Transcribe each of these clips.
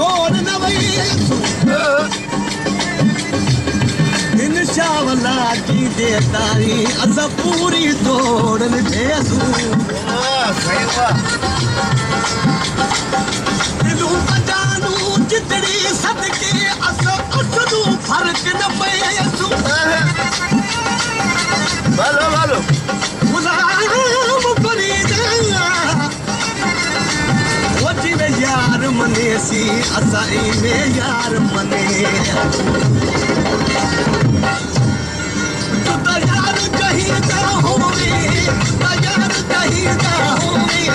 छोड़ न वही इंशाअल्लाह की देताई अस पूरी तोड़ भेसू सही वाह दिलू बजानू जितनी सदके अस उसनू फर्क न पेसू भालो भालो गुलाम फरीदा वो जिवे यार मने सी असा इने यार मने तू तो यार कहीदा होवे तू यार कहीदा होवे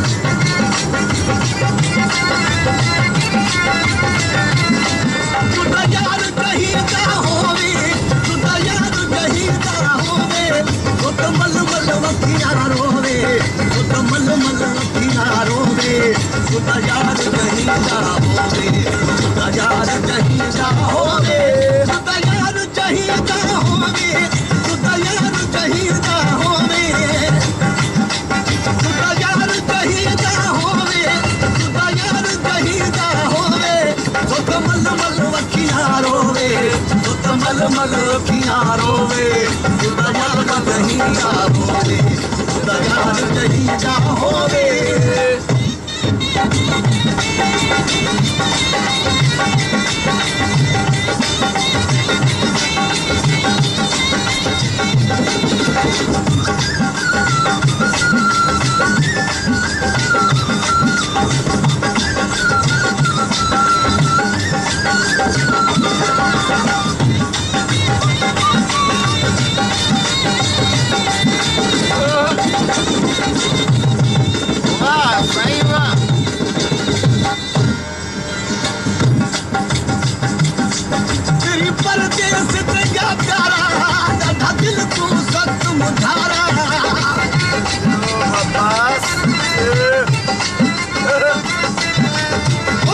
तू तो यार कहीदा होवे तू तो यार कहीदा होवे वो तो मल मल वखिया रोवे वो तो मल मल वखिया रोवे तू तो यार कहीदा होवे तू तो यार कहीदा होवे तू तो यार कहीदा होवे तू तो यार कहीदा होवे तू तो यार कहीदा होवे तू तो यार कहीदा होवे वो तो मल मल वखिया रोवे वो तो मल मल वखिया रोवे तू तो यार कहीदा होवे तू तो यार कहीदा होवे वाह सही वाह तेरी परदेस ते यादारा दा दिल तू सख्त मुझारा अब्बास ओ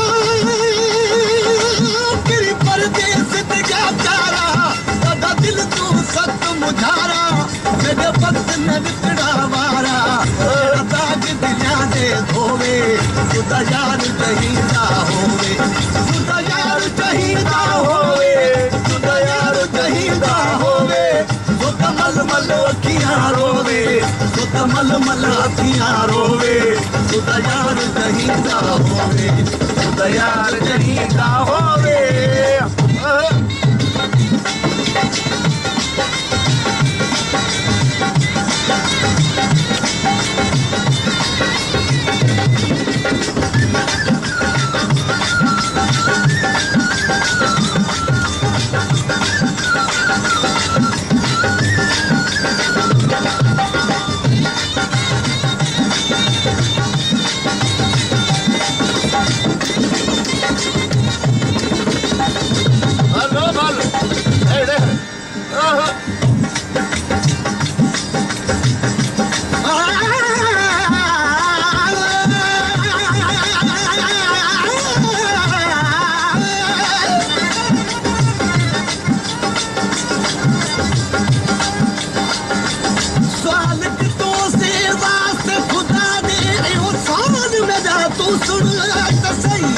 तेरी परदेस ते यादारा दा दिल तू सख्त मुझारा मेरे वक्त न वितड़ा वारा दाग दिला दे धोवे तू तो यार कहीदा होवे तू तो यार कहीदा होवे तू तो यार कहीदा होवे वो तो मल मल अखियां रोवे वो तो मल मल अखियां रोवे तू तो यार कहीदा होवे तू तो यार कहीदा होवे भालो भालो एड़े सवाल तो से वास्ते खुदा दे ओ सवाल में जा तू सुन तो सही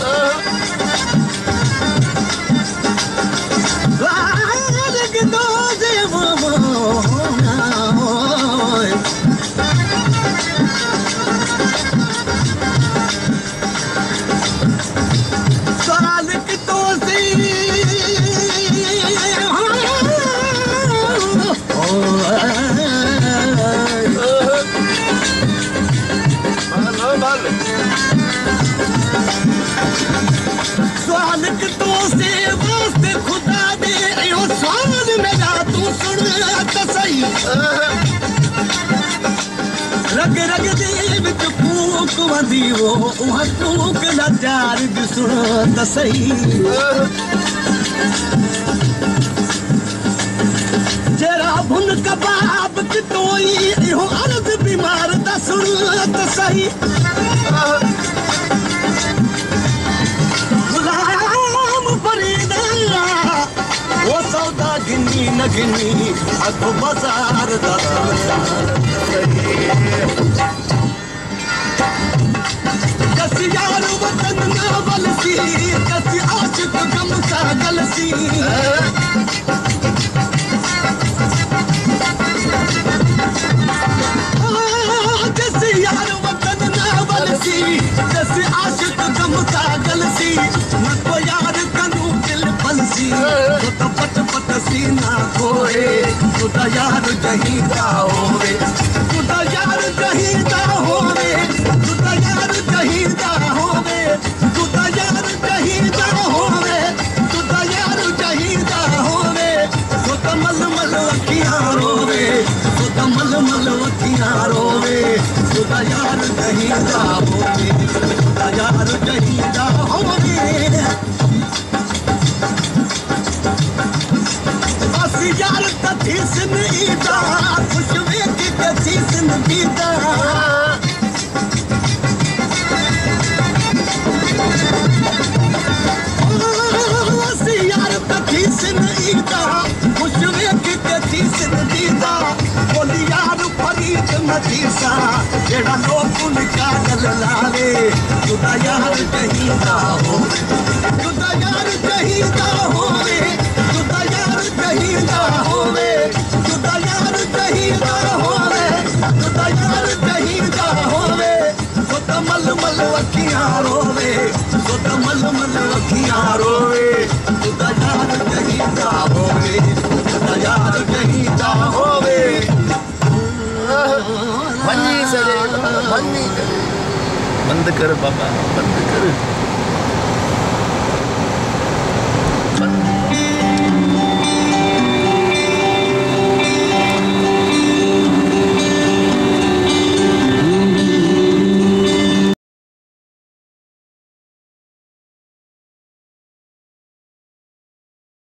सवाल तो से वो सवाल तो से भालो भालो सवाल तो से वास्ते खुदा दे ओ सवाल में जा तू सुन तो सही रग रग दे विच फूक वंदी वो उहा फूक दा चार सुन तो सही जरा भुन कबाब कितोई इहो अर्ज बीमार दा सुन तो सही गुलाम फरीदा वो सौदा गिनी न गिनी अख बाजार दा दस यार वतन ना वलसी कसी आशिक गम सा गलसी जैसे यार वतन ना वलसी जैसे आशिक गम सा गलसी न को यार कनू दिल फलसी तो पट पट सीना खोए खुदा यार जहीदा होवे खुदा यार जहीदा होवे खुदा यार जहीदा होवे खुदा यार जहीदा होवे खुदा यार जहीदा होवे खुदा मल मल अखियां रोवे खुदा मल मल अखियां रोवे खुदा यार जहीदा होवे खुदा यार जहीदा होवे यार तथी सिन ईदा खुश वेख तथी सिन ईदा यार तथी सिन ईदा खुश वेख तथी सिन ईदा बोली यार फरीद मदीसा जेड़ा लोग उनका गल लावे खुदा यार जहीदा होवे खुदा यार जहीदा होवे खुदा यार जहीदा होवे खुदा यार जहीदा होवे खुदा यार जहीदा होवे खुदा मल मल अखियां रोवे खुदा मल मल अखियां रोवे खुदा यार जहीदा होवे खुदा यार जहीदा होवे बंद कर बाबा बंद कर